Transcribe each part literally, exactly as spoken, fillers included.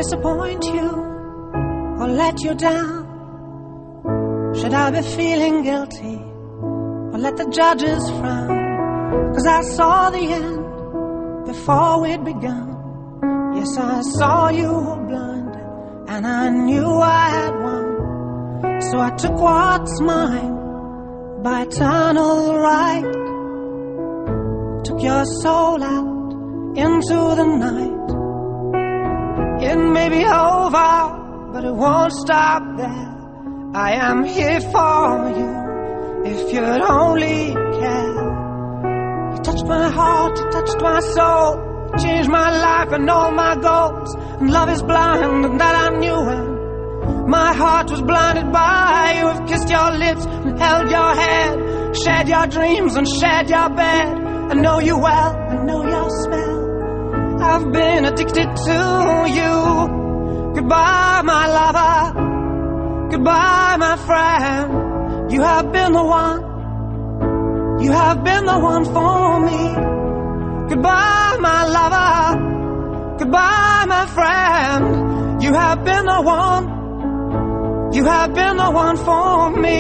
disappoint you or let you down? Should I be feeling guilty or let the judges frown? 'Cause I saw the end before we'd begun. Yes, I saw you were blind and I knew I had won. So I took what's mine by eternal right. Took your soul out into the night. It may be over, but it won't stop there. I am here for you if you'd only care. You touched my heart, you touched my soul, you changed my life and all my goals. And love is blind, and that I knew when my heart was blinded by you. Have kissed your lips and held your head, shared your dreams and shared your bed. I know you well, I know your smell. I've been addicted to you. Goodbye, my lover. Goodbye, my friend. You have been the one. You have been the one for me. Goodbye, my lover. Goodbye, my friend. You have been the one. You have been the one for me.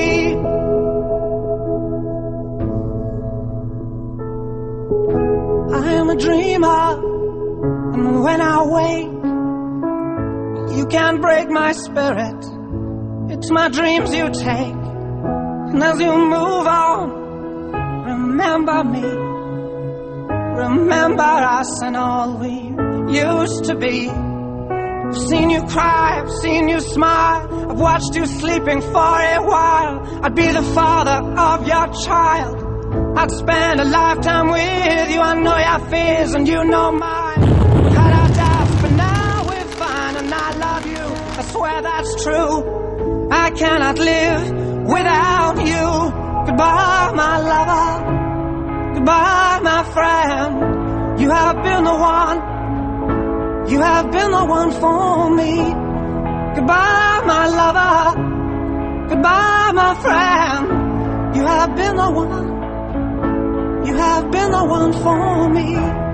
I am a dreamer, and when I wake, you can't break my spirit. It's my dreams you take. And as you move on, remember me. Remember us and all we used to be. I've seen you cry, I've seen you smile, I've watched you sleeping for a while. I'd be the father of your child. I'd spend a lifetime with you. I know your fears and you know mine. We've had our doubts, but now we're fine. And I love you, I swear that's true. I cannot live without you. Goodbye, my lover. Goodbye, my friend. You have been the one. You have been the one for me. Goodbye, my lover. Goodbye, my friend. You have been the one. You have been the one for me.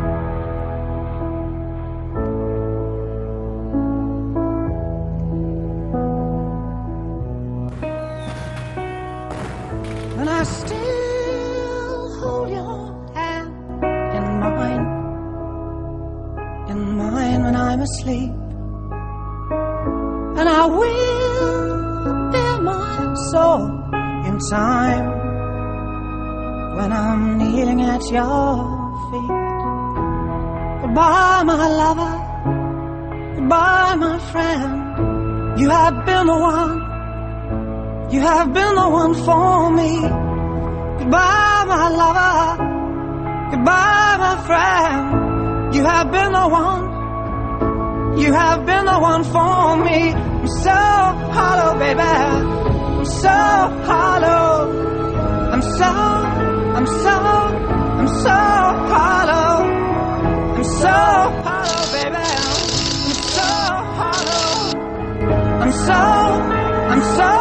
And I still hold your hand in mine, in mine when I'm asleep. And I will bare my soul in time when I'm kneeling at your feet. Goodbye, my lover. Goodbye, my friend. You have been the one. You have been the one for me. Goodbye, my lover. Goodbye, my friend. You have been the one. You have been the one for me. I'm so hollow, baby. I'm so hollow. I'm so I'm so, I'm so hollow. I'm so hollow, baby. I'm so hollow. I'm so, I'm so